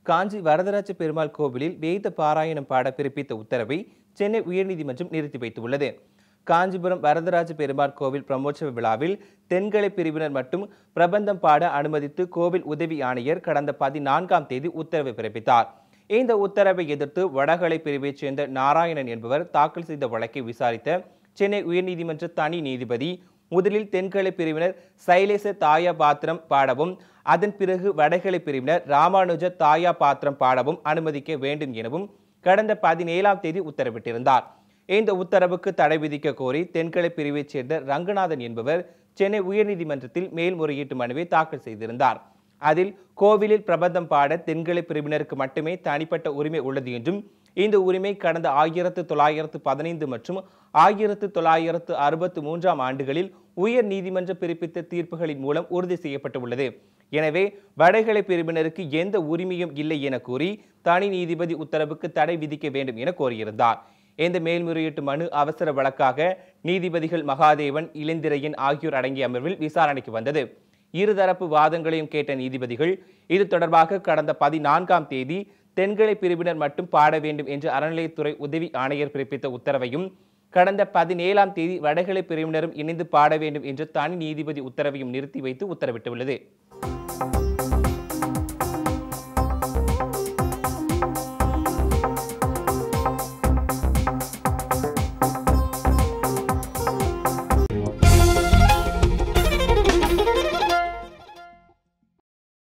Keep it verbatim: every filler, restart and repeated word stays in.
காஞ்சி வரதராஜ பெருமாள் கோவிலில் வேத பாராயணம் பாட பிறப்பித்த உத்தரவை சென்னை உயர்நீதிமன்றம் நிறுத்தி வைத்துள்ளது. காஞ்சிபுரம் வரதராஜ பெருமாள் கோவில் பிரமோற்சவ விழாவில் தென்கலை பிரிவினர் மட்டும் பிரபந்தம் பாட அனுமதித்து கோவில் உதவி ஆணையர் கடந்த பதினான்காம் தேதி உத்தரவை பிறப்பித்தார். இந்த உத்தரவை எதிர்த்து வடகலை பிரிவைச் சேர்ந்த நாராயணன் என்பவர் தாக்கல் செய்த வழக்கை விசாரித்த சென்னை உயர்நீதிமன்ற தனி நீதிபதி முதலில் தென்கலை பிரிவினர் சைலேச தாயா பாத்திரம் பாடவும், அதன் பிறகு வடகலை பிரிவினர் ராமானுஜ தாயா பாத்திரம் பாடவும் அனுமதிக்க வேண்டும் எனவும் கடந்த பதினேழாம் தேதி உத்தரவிட்டிருந்தார். இந்த உத்தரவுக்கு தடை விதிக்க கோரி தென்கலை பிரிவைச் சேர்ந்த ரங்கநாதன் என்பவர் சென்னை உயர்நீதிமன்றத்தில் மேல்முறையீட்டு மனுவை தாக்கல் செய்திருந்தார். அதில் கோவிலில் பிரபந்தம் பாட தென்கலை பிரிவினருக்கு மட்டுமே தனிப்பட்ட உரிமை உள்ளது என்றும், இந்த உரிமை கடந்த ஆயிரத்து தொள்ளாயிரத்து பதினைந்து மற்றும் ஆயிரத்து தொள்ளாயிரத்து அறுபத்தி மூன்றாம் ஆண்டுகளில் உயர் நீதிமன்ற பிறப்பித்த தீர்ப்புகளின் மூலம் உறுதி செய்யப்பட்டுள்ளது. எனவே வடகலை பிரிவினருக்கு எந்த உரிமையும் இல்லை என கூறி தனி நீதிபதி உத்தரவுக்கு தடை விதிக்க வேண்டும் என கோரியிருந்தார். இந்த மேல்முறையீட்டு மனு அவசர வழக்காக நீதிபதிகள் மகாதேவன், இளந்திரையன் ஆகியோர் அடங்கிய அமர்வில் விசாரணைக்கு வந்தது. இருதரப்பு வாதங்களையும் கேட்ட நீதிபதிகள் இது தொடர்பாக கடந்த பதினான்காம் தேதி தென்கலை பிரிவினர் மட்டும் பாட வேண்டும் என்று அறநிலையத்துறை உதவி ஆணையர் பிறப்பித்த உத்தரவையும், கடந்த பதினேழாம் தேதி வடகலை பிரிவினரும் இணைந்து பாட வேண்டும் என்று தனி நீதிபதி உத்தரவையும் நிறுத்தி வைத்து உத்தரவிட்டுள்ளது.